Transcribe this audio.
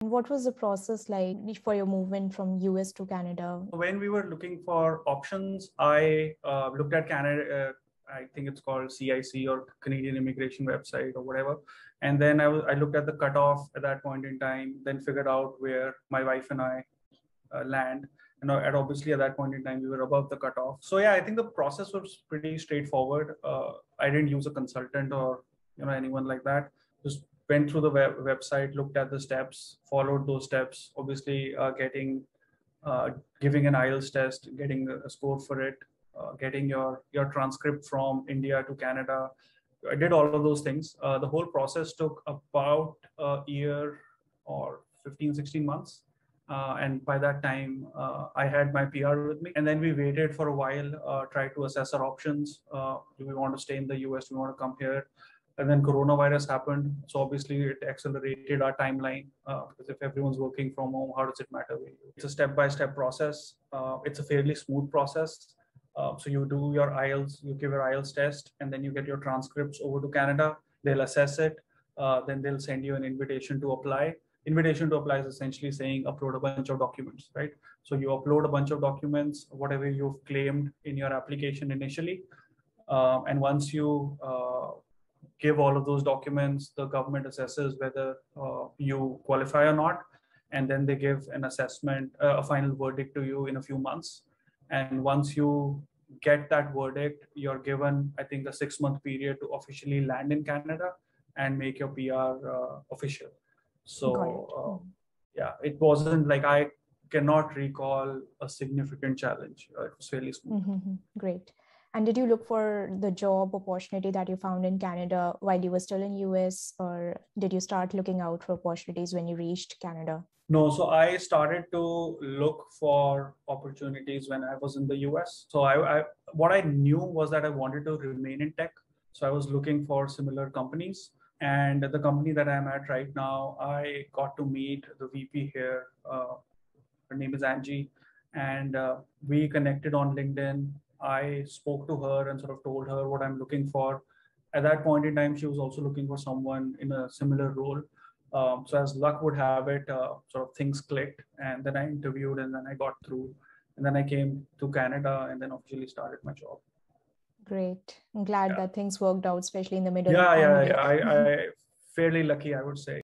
What was the process like for your movement from US to Canada? When we were looking for options, I looked at Canada. I think it's called CIC or Canadian Immigration Website or whatever. And then I looked at the cutoff at that point in time, then figured out where my wife and I land. And obviously at that point in time, we were above the cutoff. So yeah, I think the process was pretty straightforward. I didn't use a consultant or anyone like that. Just went through the website, looked at the steps, followed those steps. Obviously, giving an IELTS test, getting a score for it, getting your transcript from India to Canada. I did all of those things. The whole process took about a year or 15, 16 months. And by that time, I had my PR with me. And then we waited for a while, tried to assess our options. Do we want to stay in the US? Do we want to come here? And then coronavirus happened. So obviously it accelerated our timeline because if everyone's working from home, how does it matter? It's a step-by-step process. It's a fairly smooth process. So you do your IELTS, you give your IELTS test, and then you get your transcripts over to Canada. They'll assess it. Then they'll send you an invitation to apply. Invitation to apply is essentially saying upload a bunch of documents, right? So you upload a bunch of documents, whatever you've claimed in your application initially. And once you give all of those documents, the government assesses whether you qualify or not. And then they give an assessment, a final verdict to you in a few months. And once you get that verdict, you're given, I think, a 6-month period to officially land in Canada and make your PR official. So yeah, it wasn't like I cannot recall a significant challenge. It was fairly smooth. Great. And did you look for the job opportunity that you found in Canada while you were still in US, or did you start looking out for opportunities when you reached Canada? No, so I started to look for opportunities when I was in the US. So what I knew was that I wanted to remain in tech. So I was looking for similar companies. And the company that I'm at right now, I got to meet the VP here. Her name is Angie. And we connected on LinkedIn. I spoke to her and sort of told her what I'm looking for. At that point in time, she was also looking for someone in a similar role. So as luck would have it, sort of things clicked, and then I interviewed, and then I got through, and then I came to Canada, and then officially started my job. Great. I'm glad that things worked out, especially in the middle of the pandemic. I fairly lucky, I would say.